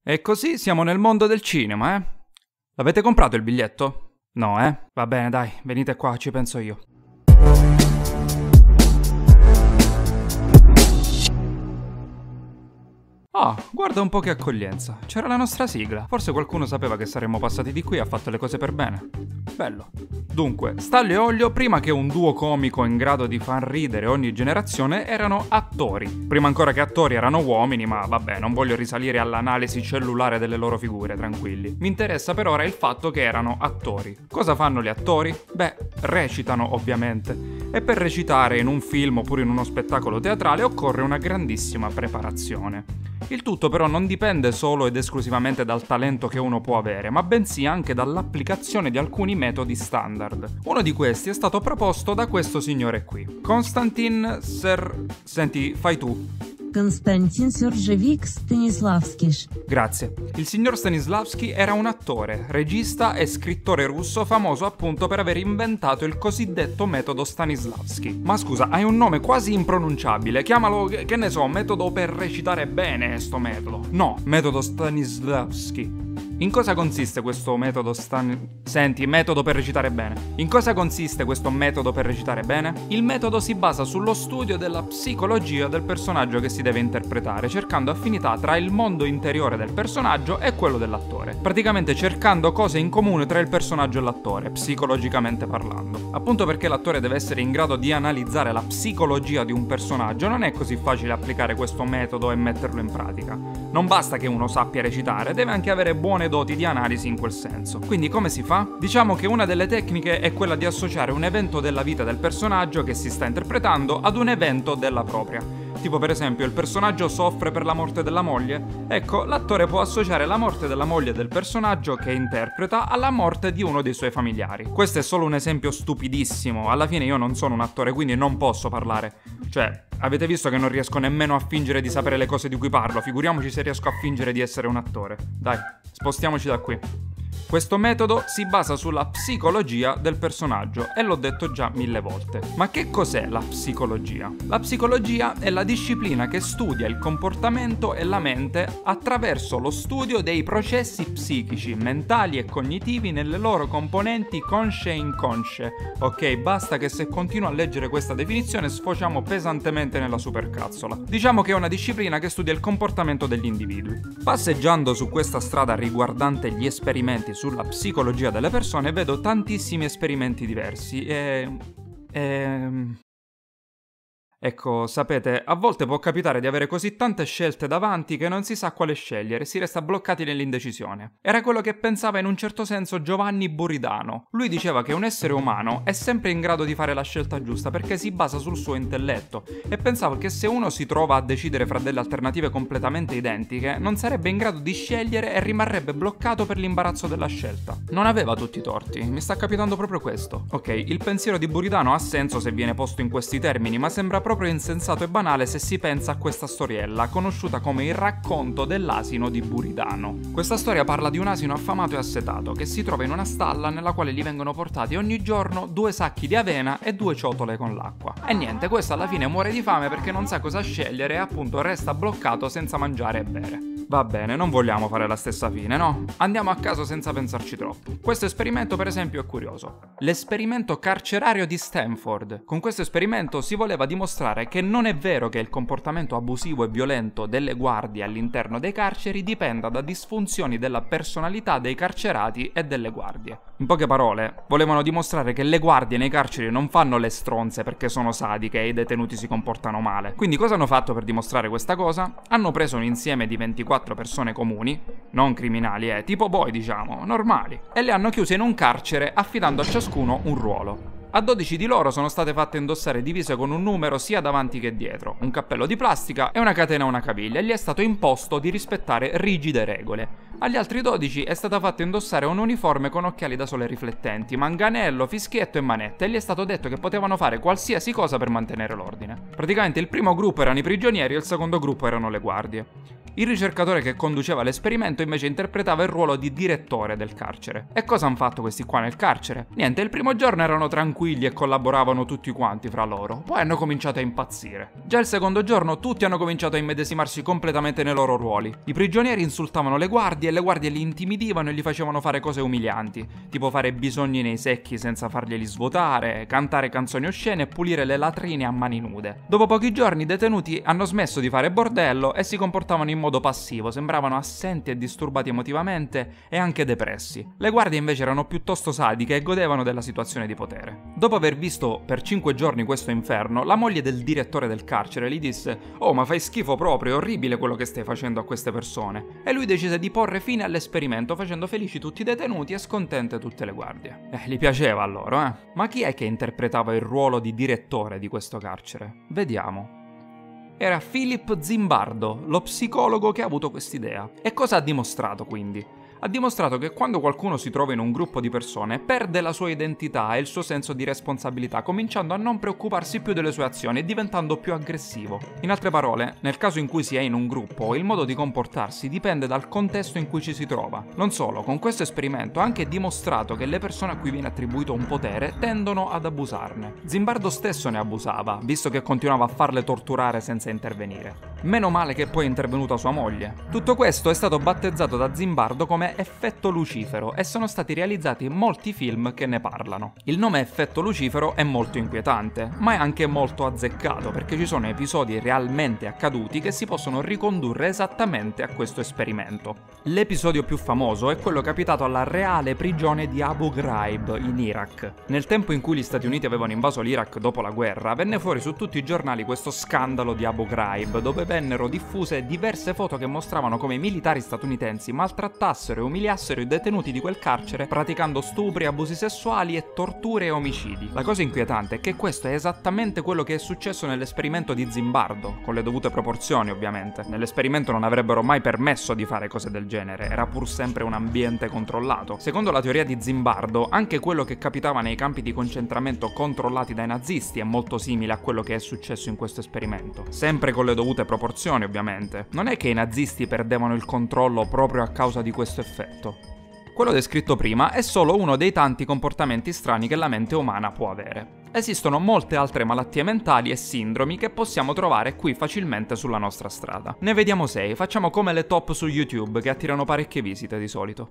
E così siamo nel mondo del cinema, eh? L'avete comprato il biglietto? No, eh? Va bene, dai, venite qua, ci penso io. Ah, guarda un po' che accoglienza. C'era la nostra sigla. Forse qualcuno sapeva che saremmo passati di qui e ha fatto le cose per bene. Bello. Dunque, Stanlio e Ollio, prima che un duo comico in grado di far ridere ogni generazione, erano attori. Prima ancora che attori erano uomini, ma vabbè, non voglio risalire all'analisi cellulare delle loro figure, tranquilli. Mi interessa per ora il fatto che erano attori. Cosa fanno gli attori? Beh, recitano ovviamente. E per recitare in un film oppure in uno spettacolo teatrale occorre una grandissima preparazione. Il tutto però non dipende solo ed esclusivamente dal talento che uno può avere, ma bensì anche dall'applicazione di alcuni metodi standard. Uno di questi è stato proposto da questo signore qui, Konstantin Senti, fai tu. Konstantin Sergeyevich Stanislavskij. Grazie. Il signor Stanislavski era un attore, regista e scrittore russo famoso appunto per aver inventato il cosiddetto metodo Stanislavski. Ma scusa, hai un nome quasi impronunciabile, chiamalo, che ne so, metodo per recitare bene sto metodo. No, metodo Stanislavski. In cosa consiste questo metodo Senti, metodo per recitare bene. In cosa consiste questo metodo per recitare bene? Il metodo si basa sullo studio della psicologia del personaggio che si deve interpretare, cercando affinità tra il mondo interiore del personaggio e quello dell'attore. Praticamente cercando cose in comune tra il personaggio e l'attore, psicologicamente parlando. Appunto perché l'attore deve essere in grado di analizzare la psicologia di un personaggio, non è così facile applicare questo metodo e metterlo in pratica. Non basta che uno sappia recitare, deve anche avere buone doti di analisi in quel senso. Quindi come si fa? Diciamo che una delle tecniche è quella di associare un evento della vita del personaggio che si sta interpretando ad un evento della propria. Tipo per esempio il personaggio soffre per la morte della moglie. Ecco, l'attore può associare la morte della moglie del personaggio che interpreta alla morte di uno dei suoi familiari. Questo è solo un esempio stupidissimo, alla fine io non sono un attore quindi non posso parlare. Cioè, avete visto che non riesco nemmeno a fingere di sapere le cose di cui parlo, figuriamoci se riesco a fingere di essere un attore. Dai, spostiamoci da qui. Questo metodo si basa sulla psicologia del personaggio e l'ho detto già 1000 volte. Ma che cos'è la psicologia? La psicologia è la disciplina che studia il comportamento e la mente attraverso lo studio dei processi psichici, mentali e cognitivi nelle loro componenti consce e inconsce. Ok, basta che se continuo a leggere questa definizione sfociamo pesantemente nella supercazzola. Diciamo che è una disciplina che studia il comportamento degli individui. Passeggiando su questa strada riguardante gli esperimenti sulla psicologia delle persone vedo tantissimi esperimenti diversi Ecco, sapete, a volte può capitare di avere così tante scelte davanti che non si sa quale scegliere, si resta bloccati nell'indecisione. Era quello che pensava in un certo senso Giovanni Buridano. Lui diceva che un essere umano è sempre in grado di fare la scelta giusta perché si basa sul suo intelletto e pensava che se uno si trova a decidere fra delle alternative completamente identiche, non sarebbe in grado di scegliere e rimarrebbe bloccato per l'imbarazzo della scelta. Non aveva tutti i torti, mi sta capitando proprio questo. Ok, il pensiero di Buridano ha senso se viene posto in questi termini, ma sembra proprio insensato e banale se si pensa a questa storiella, conosciuta come il racconto dell'asino di Buridano. Questa storia parla di un asino affamato e assetato che si trova in una stalla nella quale gli vengono portati ogni giorno 2 sacchi di avena e 2 ciotole con l'acqua. E niente, questo alla fine muore di fame perché non sa cosa scegliere e appunto resta bloccato senza mangiare e bere. Va bene, non vogliamo fare la stessa fine, no? Andiamo a caso senza pensarci troppo. Questo esperimento per esempio è curioso. L'esperimento carcerario di Stanford. Con questo esperimento si voleva dimostrare che non è vero che il comportamento abusivo e violento delle guardie all'interno dei carceri dipenda da disfunzioni della personalità dei carcerati e delle guardie. In poche parole, volevano dimostrare che le guardie nei carceri non fanno le stronze perché sono sadiche e i detenuti si comportano male. Quindi cosa hanno fatto per dimostrare questa cosa? Hanno preso un insieme di 24 persone comuni, non criminali, tipo voi diciamo, normali, e le hanno chiuse in un carcere affidando a ciascuno un ruolo. A 12 di loro sono state fatte indossare divise con un numero sia davanti che dietro, un cappello di plastica e una catena a una caviglia, e gli è stato imposto di rispettare rigide regole. Agli altri 12 è stata fatta indossare un uniforme con occhiali da sole riflettenti, manganello, fischietto e manette, e gli è stato detto che potevano fare qualsiasi cosa per mantenere l'ordine. Praticamente il primo gruppo erano i prigionieri e il secondo gruppo erano le guardie. Il ricercatore che conduceva l'esperimento invece interpretava il ruolo di direttore del carcere. E cosa hanno fatto questi qua nel carcere? Niente, il primo giorno erano tranquilli e collaboravano tutti quanti fra loro, poi hanno cominciato a impazzire. Già il secondo giorno tutti hanno cominciato a immedesimarsi completamente nei loro ruoli. I prigionieri insultavano le guardie e le guardie li intimidivano e gli facevano fare cose umilianti, tipo fare bisogni nei secchi senza farglieli svuotare, cantare canzoni oscene e pulire le latrine a mani nude. Dopo pochi giorni i detenuti hanno smesso di fare bordello e si comportavano in modo passivo, sembravano assenti e disturbati emotivamente e anche depressi. Le guardie invece erano piuttosto sadiche e godevano della situazione di potere. Dopo aver visto per 5 giorni questo inferno, la moglie del direttore del carcere gli disse: "Oh, ma fai schifo proprio, è orribile quello che stai facendo a queste persone." E lui decise di porre fine all'esperimento facendo felici tutti i detenuti e scontente tutte le guardie. Gli piaceva a loro, eh? Ma chi è che interpretava il ruolo di direttore di questo carcere? Vediamo. Era Philip Zimbardo, lo psicologo che ha avuto quest'idea. E cosa ha dimostrato quindi? Ha dimostrato che quando qualcuno si trova in un gruppo di persone perde la sua identità e il suo senso di responsabilità, cominciando a non preoccuparsi più delle sue azioni e diventando più aggressivo. In altre parole, nel caso in cui si è in un gruppo, il modo di comportarsi dipende dal contesto in cui ci si trova. Non solo, con questo esperimento ha anche dimostrato che le persone a cui viene attribuito un potere tendono ad abusarne. Zimbardo stesso ne abusava, visto che continuava a farle torturare senza intervenire. Meno male che poi è intervenuta sua moglie. Tutto questo è stato battezzato da Zimbardo come Effetto Lucifero e sono stati realizzati molti film che ne parlano. Il nome Effetto Lucifero è molto inquietante, ma è anche molto azzeccato perché ci sono episodi realmente accaduti che si possono ricondurre esattamente a questo esperimento. L'episodio più famoso è quello capitato alla reale prigione di Abu Ghraib in Iraq. Nel tempo in cui gli Stati Uniti avevano invaso l'Iraq dopo la guerra, venne fuori su tutti i giornali questo scandalo di Abu Ghraib, dove vennero diffuse diverse foto che mostravano come i militari statunitensi maltrattassero e umiliassero i detenuti di quel carcere praticando stupri, abusi sessuali e torture e omicidi. La cosa inquietante è che questo è esattamente quello che è successo nell'esperimento di Zimbardo, con le dovute proporzioni ovviamente. Nell'esperimento non avrebbero mai permesso di fare cose del genere, era pur sempre un ambiente controllato. Secondo la teoria di Zimbardo, anche quello che capitava nei campi di concentramento controllati dai nazisti è molto simile a quello che è successo in questo esperimento. Sempre con le dovute proporzioni ovviamente. Non è che i nazisti perdevano il controllo proprio a causa di questo effetto. Quello descritto prima è solo uno dei tanti comportamenti strani che la mente umana può avere. Esistono molte altre malattie mentali e sindromi che possiamo trovare qui facilmente sulla nostra strada. Ne vediamo 6, facciamo come le top su YouTube che attirano parecchie visite di solito.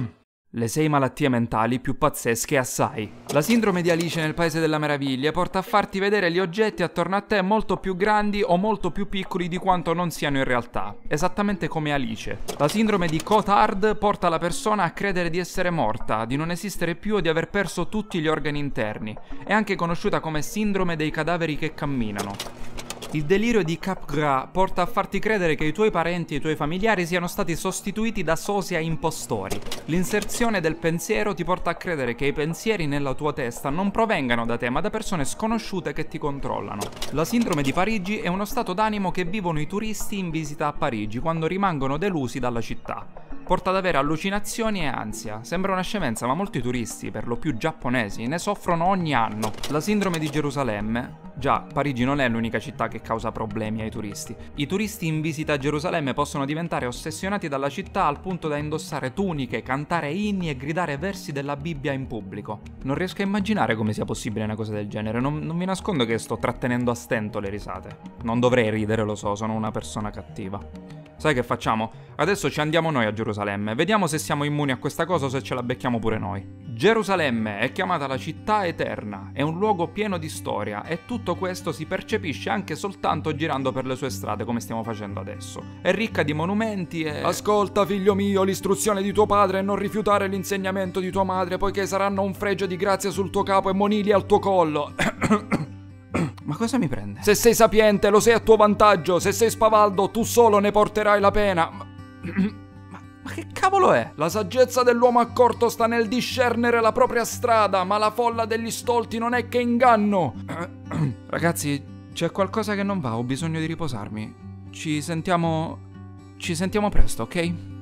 Le 6 malattie mentali più pazzesche assai. La sindrome di Alice nel Paese delle Meraviglie porta a farti vedere gli oggetti attorno a te molto più grandi o molto più piccoli di quanto non siano in realtà, esattamente come Alice. La sindrome di Cotard porta la persona a credere di essere morta, di non esistere più o di aver perso tutti gli organi interni. È anche conosciuta come sindrome dei cadaveri che camminano. Il delirio di Capgras porta a farti credere che i tuoi parenti e i tuoi familiari siano stati sostituiti da sosia impostori. L'inserzione del pensiero ti porta a credere che i pensieri nella tua testa non provengano da te, ma da persone sconosciute che ti controllano. La sindrome di Parigi è uno stato d'animo che vivono i turisti in visita a Parigi quando rimangono delusi dalla città. Porta ad avere allucinazioni e ansia. Sembra una scemenza, ma molti turisti, per lo più giapponesi, ne soffrono ogni anno. La sindrome di Gerusalemme. Già, Parigi non è l'unica città che causa problemi ai turisti. I turisti in visita a Gerusalemme possono diventare ossessionati dalla città al punto da indossare tuniche, cantare inni e gridare versi della Bibbia in pubblico. Non riesco a immaginare come sia possibile una cosa del genere. Non vi nascondo che sto trattenendo a stento le risate. Non dovrei ridere, lo so, sono una persona cattiva. Sai che facciamo? Adesso ci andiamo noi a Gerusalemme, vediamo se siamo immuni a questa cosa o se ce la becchiamo pure noi. Gerusalemme è chiamata la città eterna, è un luogo pieno di storia e tutto questo si percepisce anche soltanto girando per le sue strade come stiamo facendo adesso. È ricca di monumenti e... Ascolta figlio mio, l'istruzione di tuo padre è non rifiutare l'insegnamento di tua madre poiché saranno un fregio di grazia sul tuo capo e monili al tuo collo. Ma cosa mi prende? Se sei sapiente lo sei a tuo vantaggio, se sei spavaldo tu solo ne porterai la pena. Ma che cavolo è? La saggezza dell'uomo accorto sta nel discernere la propria strada, ma la folla degli stolti non è che inganno. Ragazzi, c'è qualcosa che non va, ho bisogno di riposarmi. Ci sentiamo presto, ok?